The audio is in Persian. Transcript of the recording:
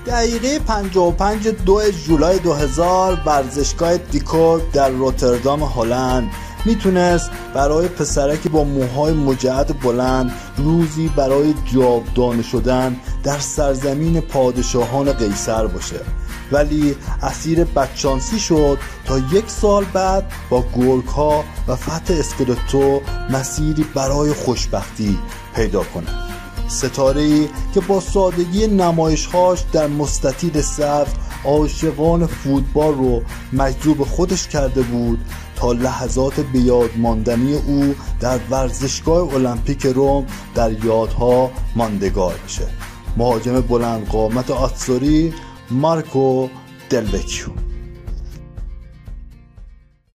دقیقه 55 جولای 2000 ورزشگاه دیکو در روتردام هلند میتونست برای پسرکی با موهای مجعد بلند روزی برای جاودانه شدن در سرزمین پادشاهان قیصر باشه، ولی اسیر بدشانسی شد تا 1 سال بعد با گورکا و فتح اسکودتو مسیری برای خوشبختی پیدا کنه. ستاره‌ای که با سادگی نمایش‌هاش در مستطیل سبز عاشقان فوتبال رو مجذوب خودش کرده بود تا لحظات بیاد ماندنی او در ورزشگاه المپیک روم در یادها ماندگار بشه. مهاجم بلند قامت آتزوری مارکو دل وکیو.